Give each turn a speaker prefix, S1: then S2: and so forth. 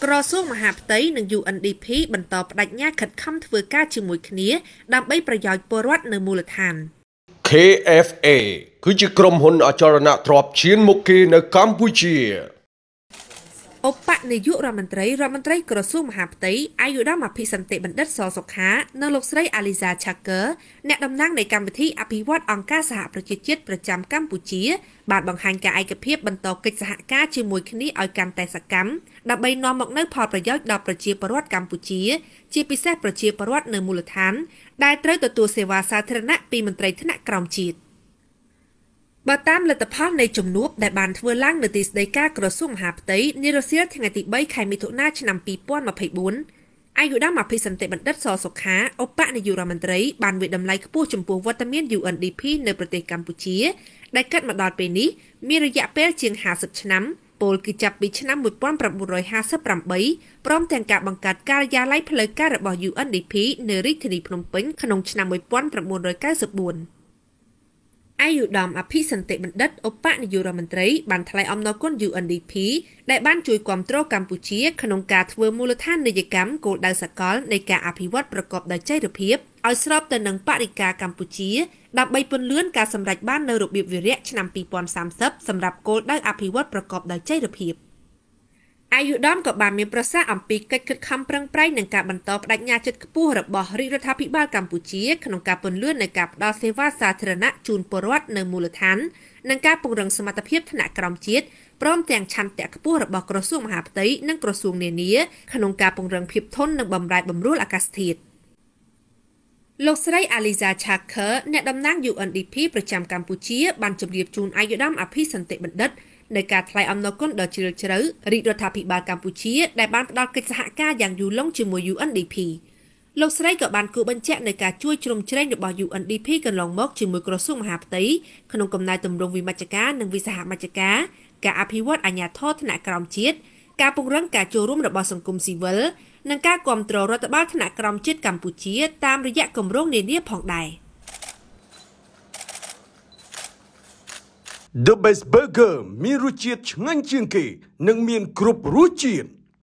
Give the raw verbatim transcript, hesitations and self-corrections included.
S1: ក្រសួងមហាផ្ទៃនិង ยู เอ็น ดี พี បន្តបដិញ្ញាខិតខំធ្វើការជាមួយគ្នាដើម្បីប្រយោជន៍ពលរដ្ឋនៅមូលដ្ឋាន
S2: เค เอฟ เอ គឺជាក្រុមហ៊ុនអចលនទ្រព្យឈានមុខគេនៅកម្ពុជា
S1: ឧបនាយករដ្ឋមន្ត្រីរដ្ឋមន្ត្រីក្រសួងមហាផ្ទៃអាយុដាមអភិសន្តិបណ្ឌិតសសុខានៅលោកស្រីអាលីសាឆាកើអ្នកតំណាងនៃកម្មវិធីអភិវឌ្ឍអង្គការសហប្រជាជាតិប្រចាំកម្ពុជាបានបង្ហាញការឯកភាពបន្តកិច្ចសហការជាមួយគ្នាឲ្យកាន់តែសកម្មដើម្បីនាំមកនូវផលប្រយោជន៍ដល់ប្រជាពលរដ្ឋកម្ពុជាជាពិសេសប្រជាពលរដ្ឋនៅមូលដ្ឋានដែលត្រូវទទួលសេវាសាធារណៈពីមន្ត្រីថ្នាក់ក្រោមជាតិបើតាមលទ្ធផលនៃជំនួបដែលបានធ្វើឡើងនៅទីស្តីការក្រសួងមហាផ្ទៃនារសៀលថ្ងៃទីបីខែមិថុនាឆ្នាំពីរពាន់ម្ភៃបួនអាយុដាមអភិសន្តិបណ្ឌិតសសុខាឧបនាយករដ្ឋមន្ត្រីបានវិតម្លៃខ្ពស់ចំពោះវត្តមាន ยู เอ็น ดี พี នៅប្រទេសកម្ពុជាដែលកាត់មកដល់ពេលនេះមានរយៈពេលជាងห้าสิบឆ្នាំពលគឺចាប់ពីឆ្នាំmột nghìn chín trămห้าสิบแปดព្រមទាំងការបង្កើតការិយាល័យផ្លូវការរបស់ ยู เอ็น ดี พี នៅរាជធានីភ្នំពេញក្នុងឆ្នាំmột nghìn chín trăm chín mươi tưអាយុដាមអភិសន្តិបណ្ឌិតឧបនាយករដ្ឋមន្ត្រីបានថ្លែងអំណរគុណ ยู เอ็น ดี พี ដែលបានជួយគាំទ្រកម្ពុជាក្នុងការធ្វើមូលដ្ឋាននយោបាយគោលដៅសកលនៃការអភិវឌ្ឍប្រកបដោយចីរភាពឲ្យស្របទៅនឹងបរិយាកាសកម្ពុជាដើម្បីពន្លឿនការសម្រេចបាននូវរបៀបវារៈឆ្នាំពីរពាន់សាមសិបសម្រាប់គោលដៅអភិវឌ្ឍប្រកបដោយចីរភាពអាយុដាមក៏បានមានប្រសាសន៍អំពីកិច្ចខិតខំប្រឹងប្រែងនិងការបន្តបដិញ្ញាចិត្តខ្ពស់របស់រាជរដ្ឋាភិបាលកម្ពុជាក្នុងការពន្លឿននៃការផ្តល់សេវាសាធារណៈជូនពលរដ្ឋនៅមូលដ្ឋាននិងការពង្រឹងសមត្ថភាពថ្នាក់ក្រោមជាតិព្រមទាំងឆន្ទៈខ្ពស់របស់ក្រសួងមហាផ្ទៃនិងក្រសួងនានាក្នុងការពង្រឹងភាពធន់និងបម្រែបម្រួលអាកាសធាតុលោកស្រីអាលីសាឆាខឺអ្នកតំណាង ยู เอ็น ดี พี ប្រចាំកម្ពុជាបានជម្រាបជូនអាយុដាមអភិសន្តិបណ្ឌិតในការថ្លែងអំណរគុណដ៏ជ្រាលជ្រៅរាជរដ្ឋាភិបាលកម្ពុជាដែលបានផ្ដល់កិច្ចសហការយ៉ាងយូរលង់ជាមួយ ยู เอ็น ดี พี លោកស្រីក៏បានគូបញ្ជាក់នៅការជួយជ្រោមជ្រែងរបស់ ยู เอ็น ดี พี កន្លងមកជាមួយក្រសួងមហាផ្ទៃក្នុងកំណែទម្រង់វិមជ្ឈការនិងវិសហមជ្ឈការការអភិវឌ្ឍអាជ្ញាធរថ្នាក់ក្រោមជាតិការពង្រឹងការចូលរួមរបស់សង្គមស៊ីវិលនិងការគាំទ្ររដ្ឋបាលថ្នាក់ក្រោមជាតិកម្ពុជាតាមរយៈគម្រោងនានាផងដែរ
S2: The Best Burger មានរសជាតិឆ្ងាញ់ជាងគេនិងមានគ្រប់រសជាតិ